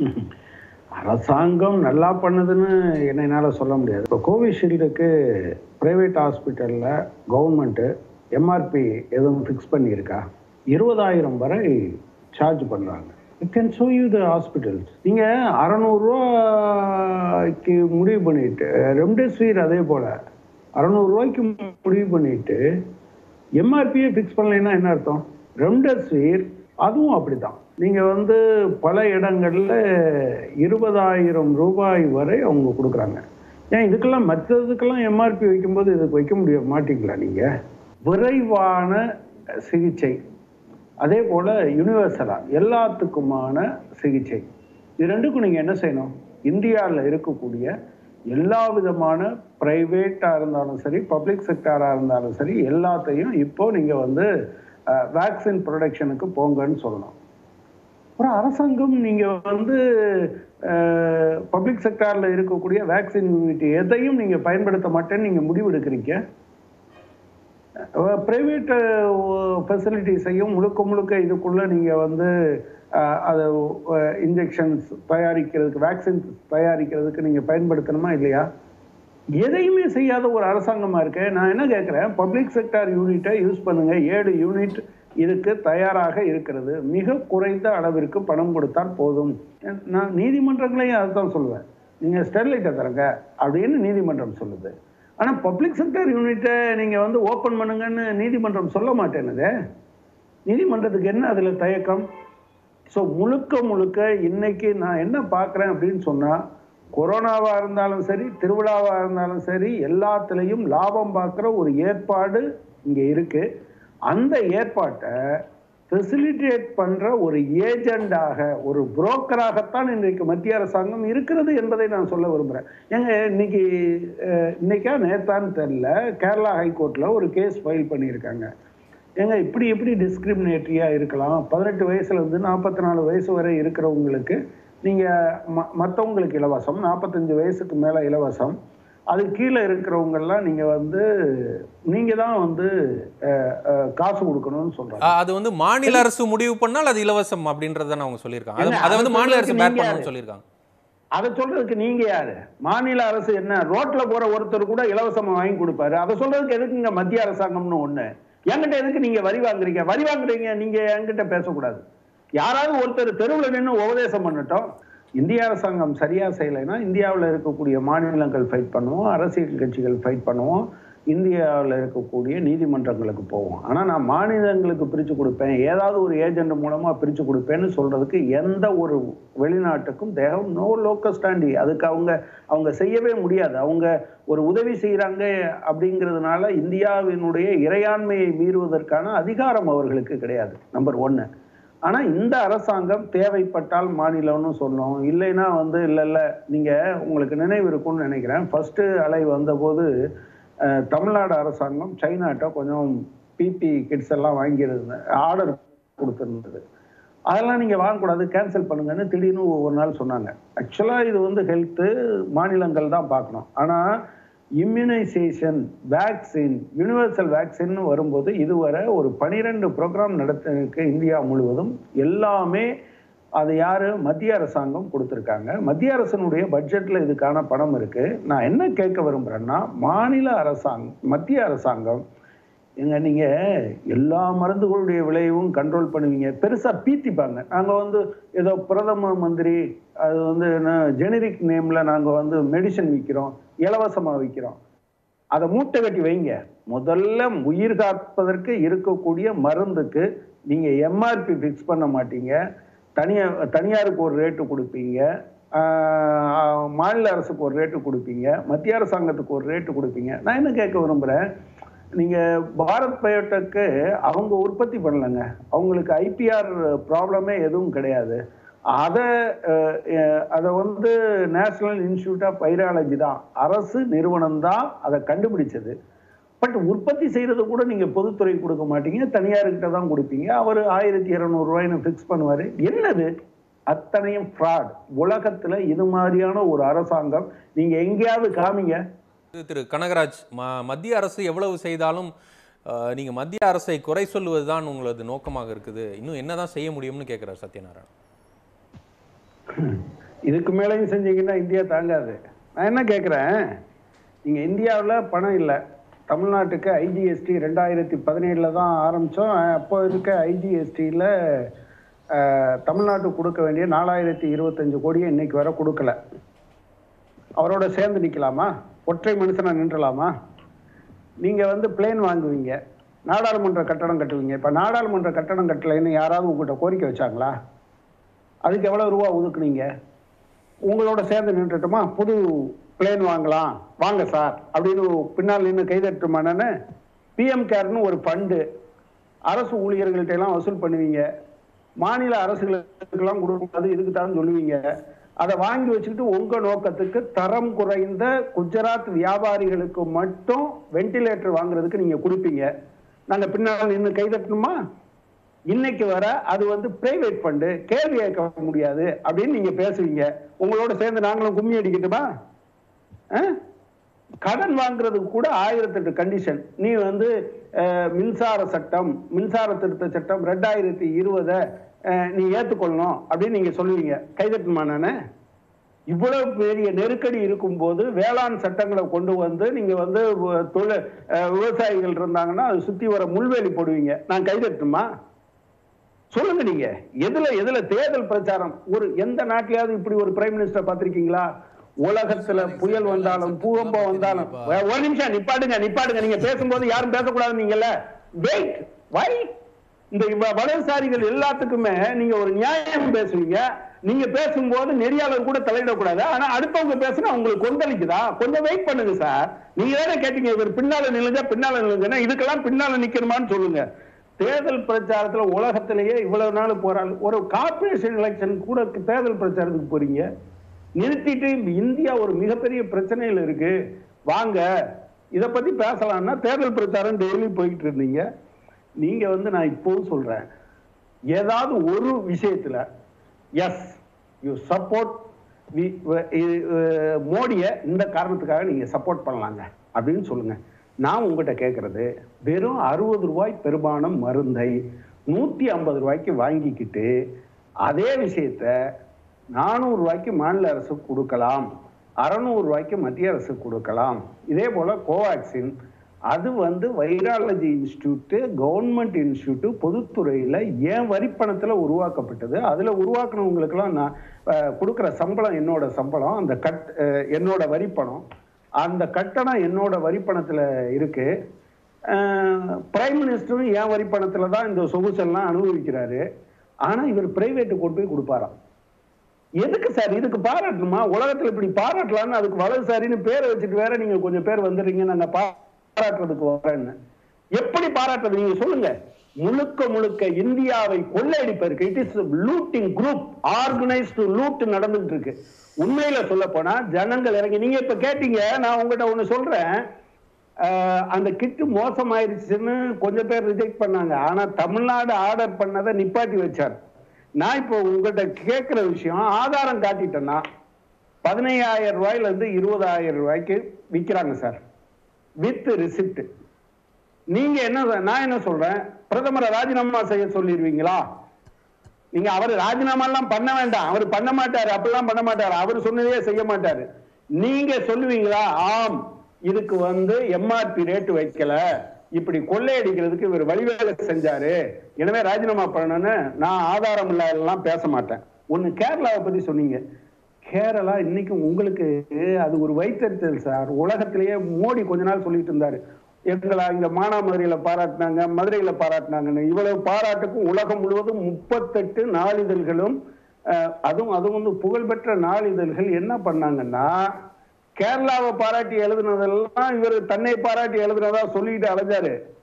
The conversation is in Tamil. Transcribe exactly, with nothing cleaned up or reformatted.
அரசாங்கம் நல்லா பண்ணுதுன்னு என்னால் சொல்ல முடியாது. இப்போ கோவிஷீல்டுக்கு ப்ரைவேட் ஹாஸ்பிட்டலில் கவர்மெண்ட்டு எம்ஆர்பி எதுவும் ஃபிக்ஸ் பண்ணியிருக்கா? இருபதாயிரம் வரை சார்ஜ் பண்ணுறாங்க. It can show you the hospitals. நீங்கள் அறநூறுரூவாய்க்கு முடிவு பண்ணிட்டு ரெம்டெசிவிர் அதே போல் அறநூறுரூவாய்க்கு முடிவு பண்ணிட்டு எம்ஆர்பியை ஃபிக்ஸ் பண்ணலைன்னா என்ன அர்த்தம்? ரெம்டெசிவிர் அதுவும் அப்படி தான். நீங்கள் வந்து பல இடங்களில் இருபதாயிரம் ரூபாய் வரை அவங்க கொடுக்குறாங்க. ஏன் இதுக்கெல்லாம் மற்றதுக்கெல்லாம் எம்ஆர்பி வைக்கும்போது இதுக்கு வைக்க முடிய மாட்டீங்களா? நீங்கள் விரைவான சிகிச்சை, அதே போல் யூனிவர்சலாக எல்லாத்துக்குமான சிகிச்சை, இது ரெண்டுக்கும் நீங்கள் என்ன செய்யணும்? இந்தியாவில் இருக்கக்கூடிய எல்லா விதமான ப்ரைவேட்டாக இருந்தாலும் சரி, பப்ளிக் செக்டாராக இருந்தாலும் சரி, எல்லாத்தையும் இப்போது நீங்கள் வந்து வேக்சின் ப்ரொடக்ஷனுக்கு போங்கன்னு சொல்லணும். அப்புறம் அரசாங்கம் நீங்கள் வந்து பப்ளிக் செக்டாரில் இருக்கக்கூடிய வேக்சின் யூனிட் எதையும் நீங்கள் பயன்படுத்த மாட்டேன்னு நீங்கள் முடிவெடுக்கிறீங்க. ப்ரைவேட் ஃபெசிலிட்டிஸையும் முழுக்க முழுக்க இதுக்குள்ளே நீங்கள் வந்து அதை இன்ஜெக்ஷன்ஸ் தயாரிக்கிறதுக்கு, வேக்சின்ஸ் தயாரிக்கிறதுக்கு நீங்கள் பயன்படுத்தணுமா இல்லையா? எதையுமே செய்யாத ஒரு அரசாங்கமாக இருக்கு. நான் என்ன கேட்குறேன், பப்ளிக் செக்டார் யூனிட்டை யூஸ் பண்ணுங்கள். ஏழு யூனிட் இதுக்கு தயாராக இருக்கிறது. மிக குறைந்த அளவிற்கு பணம் கொடுத்தால் போதும். நான் நீதிமன்றங்களையும் அதுதான் சொல்லுவேன். நீங்கள் ஸ்டெர்லைட்டை தரங்க அப்படின்னு நீதிமன்றம் சொல்லுது. ஆனால் பப்ளிக் செக்டர் யூனிட்டை நீங்கள் வந்து ஓப்பன் பண்ணுங்கன்னு நீதிமன்றம் சொல்ல மாட்டேனுது. நீதிமன்றத்துக்கு என்ன அதில் தயக்கம்? ஸோ முழுக்க முழுக்க இன்னைக்கு நான் என்ன பார்க்குறேன் அப்படின்னு சொன்னால், கொரோனாவாக இருந்தாலும் சரி, திருவிழாவாக இருந்தாலும் சரி, எல்லாத்துலேயும் லாபம் பார்க்குற ஒரு ஏற்பாடு இங்கே இருக்குது. அந்த ஏற்பாட்டை ஃபெசிலிட்டேட் பண்ணுற ஒரு ஏஜெண்டாக, ஒரு புரோக்கராகத்தான் இன்றைக்கு மத்திய அரசாங்கம் இருக்கிறது என்பதை நான் சொல்ல விரும்புகிறேன். ஏங்க இன்னைக்கு இன்னைக்கா நேத்தான்னு தெரியல, கேரளா ஹைகோர்ட்டில் ஒரு கேஸ் ஃபைல் பண்ணியிருக்காங்க. ஏங்க இப்படி எப்படி டிஸ்கிரிமினேட்டரியாக இருக்கலாம்? பதினெட்டு வயசுலேருந்து நாற்பத்தி நாலு வயசு வரை இருக்கிறவங்களுக்கு நீங்கள் ம மற்றவங்களுக்கு இலவசம், நாற்பத்தஞ்சு வயசுக்கு மேலே இலவசம், அது கீழே இருக்கிறவங்கெல்லாம் நீங்கள் வந்து நீங்கள் தான் வந்து காசு கொடுக்கணும்னு சொல்கிறாங்க. அது வந்து மாநில அரசு முடிவு பண்ணால் அது இலவசம் அப்படின்றத அவங்க சொல்லியிருக்காங்க. அதை வந்து மாநில அரசு பேக் பண்ணணும்னு சொல்லியிருக்காங்க. அதை சொல்றதுக்கு நீங்க யாரு? மாநில அரசு என்ன ரோட்ல போற ஒருத்தர் கூட இலவசமா வாங்கி கொடுப்பாரு. அதை சொல்றதுக்கு எதுக்குங்க மத்திய அரசாங்கம்னு ஒண்ணு? என்கிட்ட எதுக்கு நீங்க வரி வாங்குறீங்க? வரி வாங்குறீங்க நீங்க என்கிட்ட பேசக்கூடாது. யாராவது ஒருத்தர் தெருவில் நின்று உபதேசம் பண்ணட்டும். இந்திய அரசாங்கம் சரியா செய்யலைன்னா இந்தியாவில் இருக்கக்கூடிய மாநிலங்கள் ஃபைட் பண்ணுவோம், அரசியல் கட்சிகள் ஃபைட் பண்ணுவோம், இந்தியாவில் இருக்கக்கூடிய நீதிமன்றங்களுக்கு போவோம். ஆனால் நான் மாநிலங்களுக்கு பிரித்து கொடுப்பேன், ஏதாவது ஒரு ஏஜென்ட் மூலமாக பிரித்து கொடுப்பேன்னு சொல்கிறதுக்கு எந்த ஒரு வெளிநாட்டுக்கும் தேவம் நோ லோக்கல் ஸ்டாண்டி. அதுக்கு அவங்க அவங்க செய்யவே முடியாது. அவங்க ஒரு உதவி செய்கிறாங்க அப்படிங்கிறதுனால இந்தியாவினுடைய இறையாண்மையை மீறுவதற்கான அதிகாரம் அவர்களுக்கு கிடையாது. நம்பர் ஒன்று. ஆனால் இந்த அரசாங்கம் தேவைப்பட்டால் மாநிலம்னு சொல்லணும், இல்லைன்னா வந்து இல்லை இல்லை நீங்கள் உங்களுக்கு நினைவு இருக்கும்னு நினைக்கிறேன், ஃபஸ்ட்டு அலை வந்தபோது தமிழ்நாடு அரசாங்கம் சைனாட்ட கொஞ்சம் பிபி கிட்ஸ் எல்லாம் வாங்கியிருந்த ஆர்டர் கொடுத்துருந்தது. அதெல்லாம் நீங்கள் வாங்கக்கூடாது, கேன்சல் பண்ணுங்கன்னு திடீர்னு ஒவ்வொரு நாள் சொன்னாங்க. ஆக்சுவலாக இது வந்து ஹெல்த்து மாநிலங்கள் தான் பார்க்கணும். ஆனால் இம்யூனைசேஷன், வேக்சின், யூனிவர்சல் வேக்சின் வரும்போது இதுவரை ஒரு பனிரெண்டு ப்ரோக்ராம் நடத்திருக்கு இந்தியா முழுவதும். எல்லாமே அது யார்? மத்திய அரசாங்கம் கொடுத்துருக்காங்க. மத்திய அரசனுடைய பட்ஜெட்டில் இதுக்கான பணம் இருக்குது. நான் என்ன கேட்க விரும்புகிறேன்னா, மாநில அரசாங்கம், மத்திய அரசாங்கம் எங்க நீங்கள் எல்லா மருந்துகளுடைய விலையும் கண்ட்ரோல் பண்ணுவீங்க, பெருசாக பீத்திப்பாங்க. நாங்கள் வந்து ஏதோ பிரதம மந்திரி அது வந்து என்ன ஜெனரிக் நேமில் நாங்கள் வந்து மெடிசன் விற்கிறோம், இலவசமாக விற்கிறோம், அதை மூட்டை கட்டி வைங்க. முதல்ல உயிர் காப்பதற்கு இருக்கக்கூடிய மருந்துக்கு நீங்கள் எம்ஆர்பி ஃபிக்ஸ் பண்ண மாட்டீங்க, தனியார் தனியாருக்கு ஒரு ரேட்டு கொடுப்பீங்க, மாநில அரசுக்கு ஒரு ரேட்டு கொடுப்பீங்க, மத்திய அரசாங்கத்துக்கு ஒரு ரேட்டு கொடுப்பீங்க. நான் என்ன கேட்க விரும்புகிறேன், நீங்கள் பாரத் பயோடெக்கு அவங்க உற்பத்தி பண்ணலைங்க, அவங்களுக்கு ஐபிஆர் ப்ராப்ளமே எதுவும் கிடையாது. அதை அதை வந்து நேஷனல் இன்ஸ்டிடியூட் ஆஃப் வைராலஜி தான், அரசு நிறுவனம் தான் அதை கண்டுபிடிச்சது. பட் உற்பத்தி செய்கிறது கூட நீங்கள் பொதுத்துறை கொடுக்க மாட்டீங்க, தனியார்கிட்ட தான் கொடுப்பீங்க. அவர் ஆயிரத்தி இரநூறுவாயின்னு ஃபிக்ஸ் பண்ணுவார். என்னது அத்தனையும் ஃப்ராட். உலகத்தில் இது மாதிரியான ஒரு அரசாங்கம் நீங்கள் எங்கேயாவது காமிங்க. திரு கனகராஜ், மத்திய அரசு எவ்வளவு செய்தாலும் நீங்கள் மத்திய அரசை குறை சொல்லுவது தான் உங்களது நோக்கமாக இருக்குது, இன்னும் என்னதான் செய்ய முடியும்னு கேட்குறாரு சத்யநாராயணன். இதுக்கு மேலேயும் செஞ்சீங்கன்னா இந்தியா தாங்காது. நான் என்ன கேட்குறேன், நீங்கள் இந்தியாவில் பணம் இல்லை, தமிழ்நாட்டுக்கு ஐஜிஎஸ்டி ரெண்டாயிரத்தி பதினேழில் தான் ஆரம்பித்தோம். அப்போ இருக்க ஐஜிஎஸ்டியில் தமிழ்நாட்டுக்கு கொடுக்க வேண்டிய நாலாயிரத்தி இருபத்தஞ்சு கோடியை இன்னைக்கு வர கொடுக்கல. அவரோட சேர்ந்து நிற்கலாமா? ஒற்றை மனுஷனை நின்றலாமா? நீங்கள் வந்து பிளேன் வாங்குவீங்க, நாடாளுமன்ற கட்டடம் கட்டுவீங்க. இப்போ நாடாளுமன்ற கட்டடம் கட்டலைன்னு யாராவது உங்கள்கிட்ட கோரிக்கை வச்சாங்களா? அதுக்கு எவ்வளோ ரூபா ஒதுக்குனீங்க? உங்களோட சேர்ந்து நின்றுட்டுமா புது பிளேன் வாங்கலாம் வாங்க சார் அப்படின்னு பின்னால் நின்று கைதட்டுமானு பிஎம் கேர்னு ஒரு ஃபண்டு அரசு ஊழியர்கள்ட்ட எல்லாம் வசூல் பண்ணுவீங்க. மாநில அரசுகளுக்கெல்லாம் கொடுக்காது, இதுக்கு தான் சொல்லுவீங்க. அதை வாங்கி வச்சுக்கிட்டு உங்க நோக்கத்துக்கு தரம் குறைந்த குஜராத் வியாபாரிகளுக்கு மட்டும் வெண்டிலேட்டர் வாங்குறதுக்கு நீங்க கொடுப்பீங்க. நாங்க பின்னால் நின்று கைதட்டணுமா? இன்னைக்கு வர அது வந்து பிரைவேட் ஃபண்டு, கேள்வி கேட்க முடியாது அப்படின்னு நீங்க பேசுவீங்க. உங்களோட சேர்ந்து நாங்களும் கும்மி அடிக்கட்டுமா? கடன் வாங்குறதுக்கு கூட ஆயிரத்தி எட்டு கண்டிஷன். நீ வந்து மின்சார சட்டம், மின்சார திருத்த சட்டம் ரெண்டாயிரத்தி இருபதை நீ ஏற்றுக்கொள்ளணும் அப்படின்னு நீங்க சொல்லுவீங்க. கைதட்டுமா? நானு இவ்வளவு பெரிய நெருக்கடி இருக்கும் போது வேளாண் சட்டங்களை கொண்டு வந்து நீங்க வந்து தொழில் விவசாயிகள் இருந்தாங்கன்னா அது சுத்தி வர முள்வேலி போடுவீங்க. நான் கைதட்டுமா? சொல்லுங்க, நீங்க எதுல எதுல தேர்தல் பிரச்சாரம்? ஒரு எந்த நாட்டிலாவது இப்படி ஒரு பிரைம் மினிஸ்டர் பார்த்திருக்கீங்களா? உலகத்துல புயல் வந்தாலும் பூகம்பம் வந்தாலும் ஒரு நிமிஷம் நிப்பாடுங்க நிப்பாடுங்க நீங்க பேசும்போது யாரும் பேசக்கூடாது. நீங்கல்ல வெயிட் வை இந்த வலதுசாரிகள் எல்லாத்துக்குமே நீங்க ஒரு நியாயம் பேசுவீங்க. நீங்க பேசும்போது நெறியாளர் கூட தலையிடக்கூடாது. ஆனா அடுத்தவங்க பேசுனா உங்களுக்கு கொந்தளிக்குதா? கொஞ்சம் வெயிட் பண்ணுங்க சார். நீங்க தானே கேட்டீங்க இவர் பின்னால நில்லுங்க பின்னால நில்லுங்க. இதுக்கெல்லாம் பின்னால நிக்கணுமான்னு சொல்லுங்க. தேர்தல் பிரச்சாரத்துல உலகத்திலேயே இவ்வளவு நாள் போறாங்க. ஒரு கார்பரேஷன் எலெக்ஷன் கூட தேர்தல் பிரச்சாரத்துக்கு போறீங்க. நிறுத்திட்டு இந்தியா ஒரு மிகப்பெரிய பிரச்சனையில் இருக்கு, வாங்க இதை பத்தி பேசலாம்னா தேர்தல் பிரச்சாரம் டெய்லி போயிட்டு இருந்தீங்க. நீங்க வந்து நான் இப்பவும் சொல்றேன், ஏதாவது ஒரு விஷயத்துல எஸ் யூ சப்போர்ட் மோடியை இந்த காரணத்துக்காக நீங்க சப்போர்ட் பண்ணலாங்க அப்படின்னு சொல்லுங்க. நான் உங்ககிட்ட கேட்கறது, வெறும் அறுபது ரூபாய் பெரும்பாலும் மருந்தை நூத்தி ஐம்பது ரூபாய்க்கு வாங்கிக்கிட்டு அதே விஷயத்த நானூறு ரூபாய்க்கு மாநில அரசு கொடுக்கலாம், அறுநூறு ரூபாய்க்கு மத்திய அரசு கொடுக்கலாம். இதே போல கோவாக்சின் அது வந்து வைராலஜி இன்ஸ்டியூட்டு கவர்மெண்ட் இன்ஸ்டியூட்டு பொதுத்துறையில் ஏன் வரிப்பணத்தில் உருவாக்கப்பட்டது. அதில் உருவாக்குனவங்களுக்கெல்லாம் நான் கொடுக்குற சம்பளம் என்னோட சம்பளம், அந்த கட் என்னோட வரிப்பணம், அந்த கட்டணம் என்னோட வரிப்பணத்தில் இருக்கு. பிரைம் மினிஸ்டரும் என் வரிப்பணத்தில் தான் இந்த சொகுசெல்லாம் அனுபவிக்கிறாரு. ஆனால் இவர் பிரைவேட்டு கொண்டு போய் கொடுப்பாராம். எதுக்கு சார்? இதுக்கு பாராட்டணுமா? உலகத்தில் இப்படி பாராட்டலான்னு அதுக்கு வலதுசாரின்னு பேரை வச்சுட்டு வேற நீங்க கொஞ்சம் பேர் வந்துடுறீங்க. நாங்க பாராட்டுறதுக்கு வரேன்னு எப்படி பாராட்டுறது நீங்க சொல்லுங்க. முழுக்க முழுக்க இந்தியாவை கொள்ளையடிப்பதற்கு it is looting group, organised loot நடந்துட்டு இருக்கு. உண்மையில சொல்ல போனா ஜனங்கள் இறங்கி, நீங்க இப்ப கேட்டீங்க, நான் உங்ககிட்ட ஒண்ணு சொல்றேன், அந்த கிட்டு மோசமாயிருச்சுன்னு கொஞ்சம் பேர் ரிஜெக்ட் பண்ணாங்க. ஆனா தமிழ்நாடு ஆர்டர் பண்ணதை நிப்பாட்டி வச்சார். நான் இப்போ உங்ககிட்ட கேட்கிற விஷயம் ஆதாரம் காட்டிட்டேன்னா பதினையாயிரம் ரூபாயில இருந்து இருபதாயிரம் ரூபாய்க்கு விற்கிறாங்க சார் வித் ரிசிப்ட். நீங்க என்ன, நான் என்ன சொல்றேன், பிரதமரை ராஜினாமா செய்ய சொல்லிடுவீங்களா? நீங்க அவர் ராஜினாமா எல்லாம் பண்ண வேண்டாம், அவர் பண்ண மாட்டாரு, அப்படிலாம் பண்ண மாட்டாரு, அவர் சொன்னதே செய்ய மாட்டாரு. நீங்க சொல்லுவீங்களா, ஆம் இதுக்கு வந்து எம்ஆர்பி ரேட்டு வைக்கல, இப்படி கொள்ளையடிக்கிறதுக்கு இவர் வழிவேலை செஞ்சாரு, எனவே ராஜினாமா பண்ணணும்னு நான் ஆதாரம் இல்லாதெல்லாம் பேச மாட்டேன். ஒண்ணு கேரளாவை பத்தி சொன்னீங்க. கேரளா இன்னைக்கு உங்களுக்கு அது ஒரு வைத்தறிச்சல் சார். உலகத்திலேயே மோடி கொஞ்ச நாள் சொல்லிட்டு இருந்தாரு, எங்களை இங்க மானாமதுரையில பாராட்டினாங்க, மதுரையில பாராட்டினாங்கன்னு. இவ்வளவு பாராட்டுக்கும் உலகம் முழுவதும் முப்பத்தெட்டு நாளிதழ்களும் அதுவும் அதுவும் வந்து புகழ்பெற்ற நாளிதழ்கள் என்ன பண்ணாங்கன்னா, கேரளாவை பாராட்டி எழுதுனதெல்லாம் இவர் தன்னை பாராட்டி எழுதுனதா சொல்லிட்டு அலைஞ்சாரு.